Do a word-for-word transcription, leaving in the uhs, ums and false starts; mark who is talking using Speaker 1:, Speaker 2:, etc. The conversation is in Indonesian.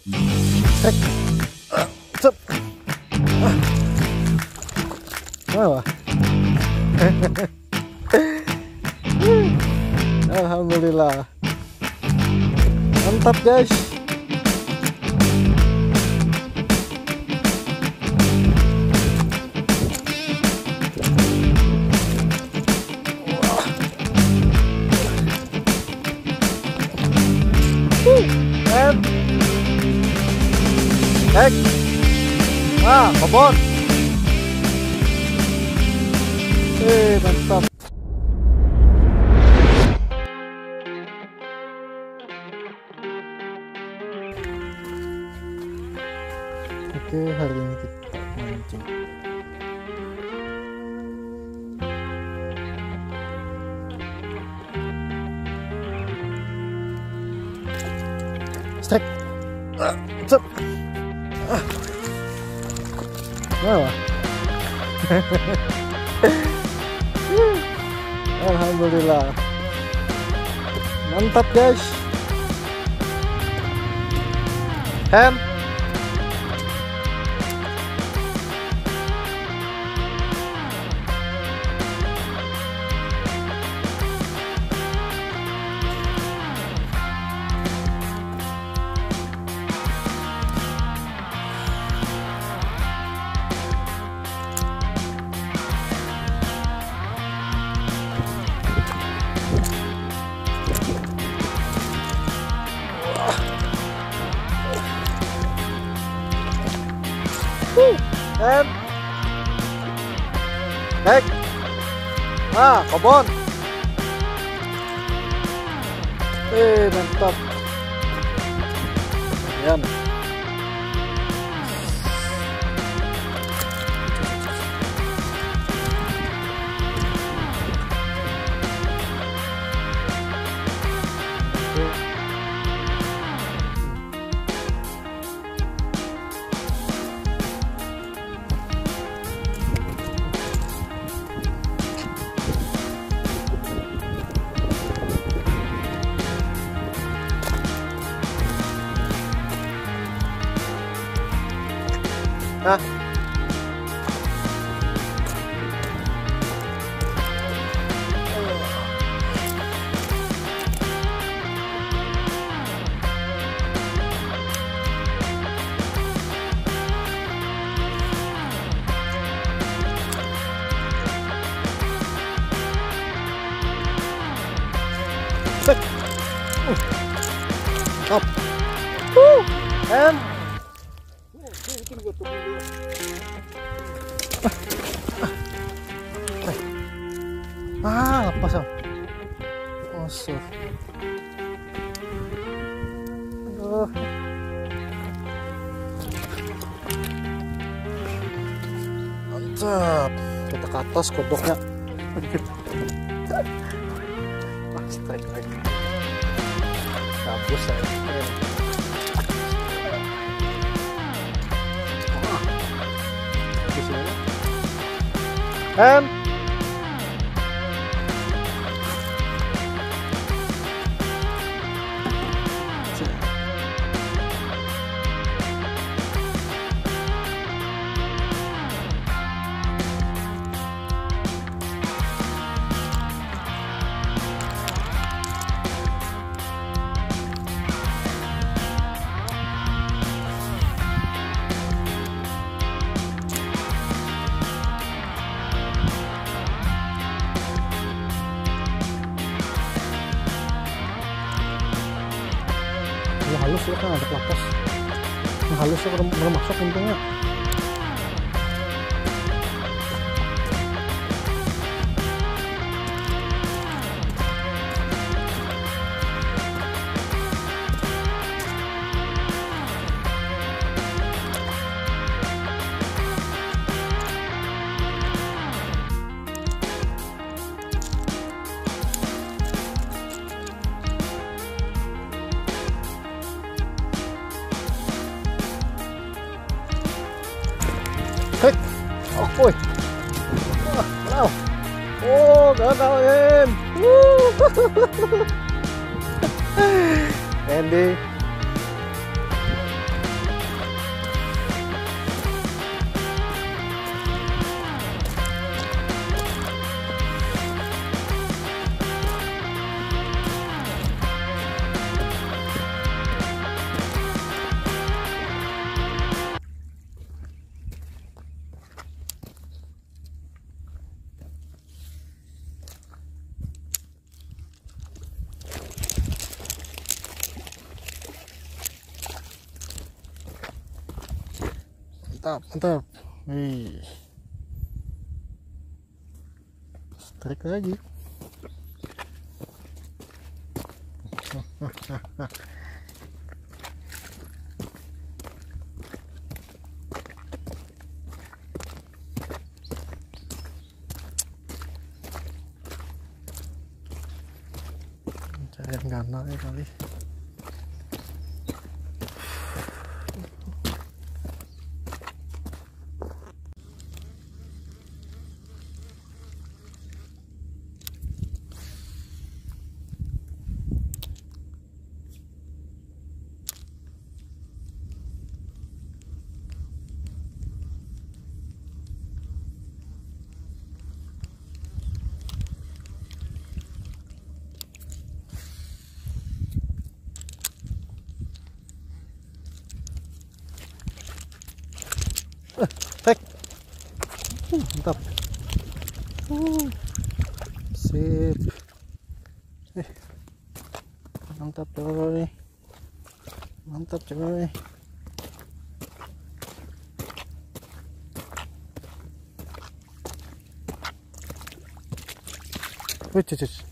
Speaker 1: Trek. Cep. Wah. Alhamdulillah. Mantap guys. And Hek. Ah, kebon. Eh, mantap. Oke, hari ini kita mancing. Strike. Ah, cep. Ah. Wah. Alhamdulillah. Mantap guys. Ham. Em Hek. Ah, kebon. Eh, mantap. Yan. Hah? Uh. Up. Woo. And ah, lepas ya. Musuh. Aduh. Mantap. Kita ke atas kodoknya. Ah, strike lagi. Kabus saya. Ah. Kabus ya. And halus ya kan, ada pelapas. Nah, halus ya belum masuk untungnya. Hei, oh, woi, wow, oh, gagal em, Andy, Mantap, mantap. Wih. Tarik lagi. Cari yang gana ya kali. Tek. Uh, mantap. Uh, sip. Eh, mantap coy. Mantap coy. Wih,